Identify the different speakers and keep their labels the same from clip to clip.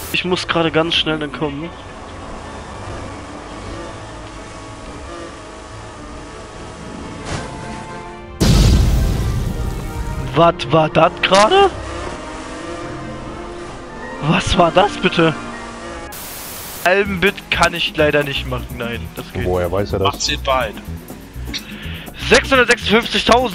Speaker 1: Ich muss gerade ganz schnell dann kommen. Was war das gerade? Was war das bitte? Albenbit kann ich leider nicht machen, nein, das geht.
Speaker 2: Woher weiß er das?
Speaker 3: 18 Beine.
Speaker 1: 656.000.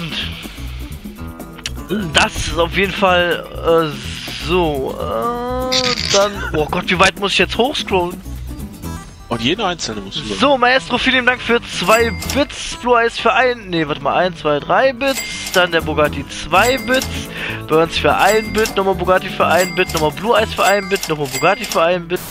Speaker 1: Das ist auf jeden Fall so. Dann. Oh Gott, wie weit muss ich jetzt hochscrollen?
Speaker 3: Und jeder einzelne muss über.
Speaker 1: So, Maestro, vielen Dank für 2 Bits. Blue Eyes für 1. Ne, warte mal, 1, 2, 3 Bits. Dann der Bugatti 2 Bits. Burns für 1 Bit. Nochmal Bugatti für 1 Bit. Nochmal Blue Eyes für 1 Bit. Nochmal Bugatti für 1 Bit.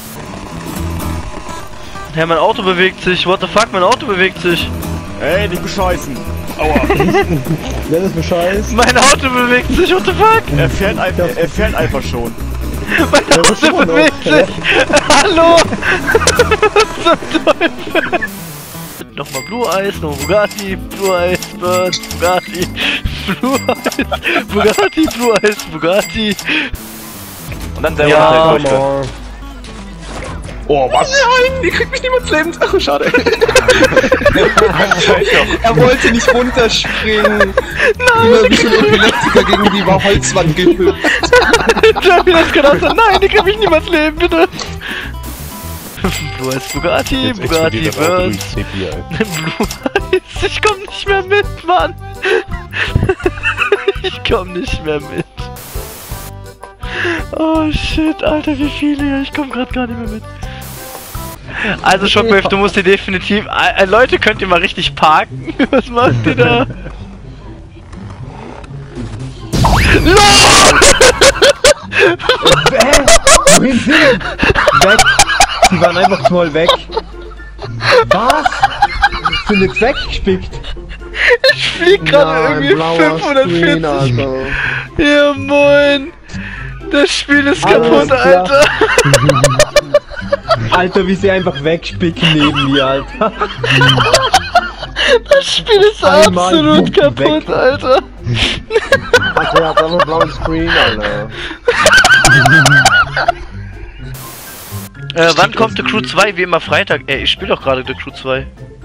Speaker 1: Hä, mein Auto bewegt sich. What the fuck, mein Auto bewegt sich.
Speaker 4: Ey, nicht bescheißen. Aua.
Speaker 2: Nenn es Bescheid.
Speaker 1: Mein Auto bewegt sich, what the fuck?
Speaker 4: Er fährt einfach schon.
Speaker 1: Mein Auto bewegt sich. Hallo. Zum Teufel. Nochmal Blue Eyes, nochmal Bugatti, Blue Eyes, Burns, Bugatti, Blue Eyes, Bugatti, Blue Eyes, Bugatti.
Speaker 4: Und dann selber
Speaker 1: Ja,
Speaker 4: ja,
Speaker 2: Oh, was?
Speaker 5: Nein, die kriegt mich niemals lebend. Ach, schade. Er wollte nicht runterspringen. Nein. Immer wie so ein Epileptiker gegen die Holzwand gehüpft.
Speaker 1: Jeremy hat gedacht, nein, die krieg ich niemals leben, bitte. Blue Eyes, Bugatti,
Speaker 2: Jetzt
Speaker 1: Bugatti,
Speaker 2: explodiert das Auto
Speaker 1: Burns.
Speaker 2: durch CPI.
Speaker 1: Blue Eyes, ich komm nicht mehr mit, Mann. Ich komm nicht mehr mit. Oh shit, Alter, wie viele hier, ich komm grad gar nicht mehr mit. Also Shockwave, du musst dir definitiv... Leute, könnt ihr mal richtig parken? Was macht ihr da? LOL!
Speaker 5: Wohin sind die? Weg. Die waren einfach voll weg. Was? Sind jetzt weggespickt?
Speaker 1: Ich flieg gerade irgendwie 540. Ja moin! Das Spiel ist kaputt, Alter!
Speaker 5: Alter, wie sie einfach wegspicken neben mir, Alter.
Speaker 1: Das Spiel ist
Speaker 5: Einmal
Speaker 1: absolut kaputt,
Speaker 5: weg.
Speaker 1: Alter!
Speaker 2: Ach, der hat einen blauen Screen, Alter.
Speaker 1: Wann kommt The Crew 2? Wie immer Freitag. Ey, ich spiele doch gerade The Crew 2.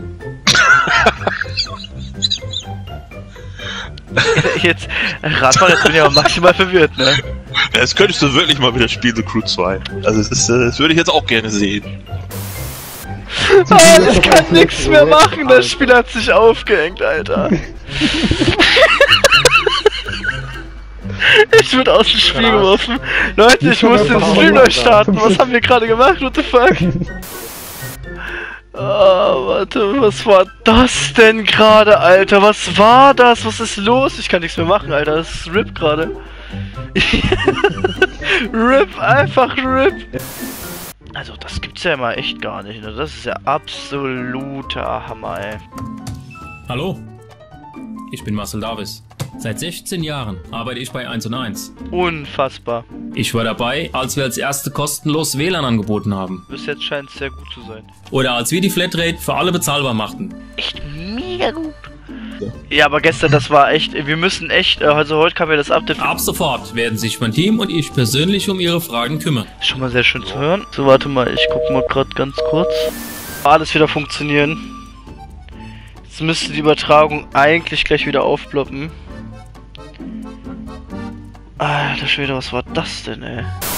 Speaker 1: Jetzt, Radfahrer, jetzt bin ich aber maximal verwirrt, ne?
Speaker 3: Jetzt könntest du wirklich mal wieder spielen, The Crew 2. Also das würde ich jetzt auch gerne sehen.
Speaker 1: Ah, ich kann nichts mehr machen, das Spiel hat sich aufgehängt, Alter. Ich wurde aus dem Spiel geworfen. Leute, ich muss den Stream neu starten. Was haben wir gerade gemacht? What the fuck? Oh, warte, was war das denn gerade, Alter? Was war das? Was ist los? Ich kann nichts mehr machen, Alter. Das ist RIP gerade. RIP, einfach RIP. Also, das gibt's ja mal echt gar nicht, ne? Das ist ja absoluter Hammer, ey.
Speaker 6: Hallo, ich bin Marcel Davis. Seit 16 Jahren arbeite ich bei 1&1.
Speaker 1: Unfassbar.
Speaker 6: Ich war dabei, als wir als erste kostenlos WLAN angeboten haben.
Speaker 1: Bis jetzt scheint es sehr gut zu sein.
Speaker 6: Oder als wir die Flatrate für alle bezahlbar machten.
Speaker 1: Echt mega gut. Ja, aber gestern, das war echt, wir müssen echt, also heute kam ja das Update.
Speaker 6: Ab sofort werden sich mein Team und ich persönlich um Ihre Fragen kümmern.
Speaker 1: Schon mal sehr schön zu hören. So, warte mal, ich guck mal gerade ganz kurz. Alles wieder funktionieren. Jetzt müsste die Übertragung eigentlich gleich wieder aufploppen. Alter Schwede, was war das denn, ey?